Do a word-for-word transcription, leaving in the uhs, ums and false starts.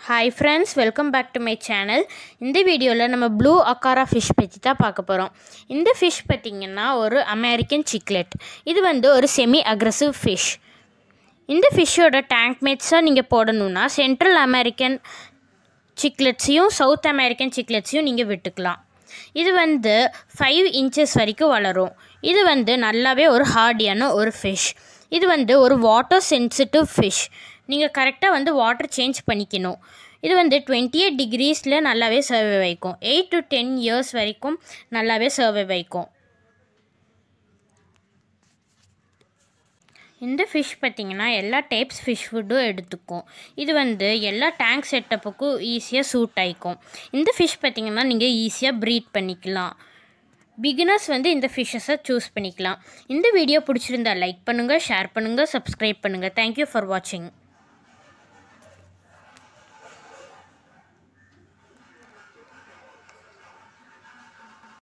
Hi friends, welcome back to my channel. இந்த வீடியோல நம்ம ப்ளூ அக்காரா ஃபிஷ் பத்தி தான் பார்க்க போறோம். இந்த ஃபிஷ் பாத்தீங்கன்னா ஒரு அமெரிக்கன் சிக்லெட். இது வந்து ஒரு செமி அக்ரெசிவ் ஃபிஷ். இந்த ஃபிஷ்ஷோட டேங்க் மேட்ஸா நீங்க போடணும்னா சென்ட்ரல் அமெரிக்கன் சிக்லெட்ஸையும் சவுத் அமெரிக்கன் சிக்லெட்ஸையும் நீங்க விட்டுக்கலாம். இது வந்து five inches வரைக்கும் வளரும். இது வந்து நல்லாவே ஒரு ஹார்டியான ஒரு ஃபிஷ். இது வந்து ஒரு வாட்டர் சென்சிட்டிவ் ஃபிஷ். நீங்கள் கரெக்டாக வந்து வாட்டர் சேஞ்ச் பண்ணிக்கணும். இது வந்து twenty-eight degreesல நல்லாவே சர்வை வைக்கும். eight to ten years வரைக்கும் நல்லாவே சர்வை வைக்கும். இந்த ஃபிஷ் பார்த்திங்கன்னா எல்லா டைப்ஸ் ஃபிஷ் ஃபுட்டும் எடுத்துக்கும். இது வந்து எல்லா டேங்க் செட்டப்புக்கும் ஈஸியாக சூட் ஆகிக்கும். இந்த ஃபிஷ் பார்த்திங்கன்னா நீங்கள் ஈஸியாக ப்ரீட் பண்ணிக்கலாம். பிகினர்ஸ் வந்து இந்த ஃபிஷ்ஷஸை சூஸ் பண்ணிக்கலாம். இந்த வீடியோ பிடிச்சிருந்தா லைக் பண்ணுங்கள், ஷேர் பண்ணுங்கள், சப்ஸ்கிரைப் பண்ணுங்கள். தேங்க்யூ ஃபார் வாட்சிங்.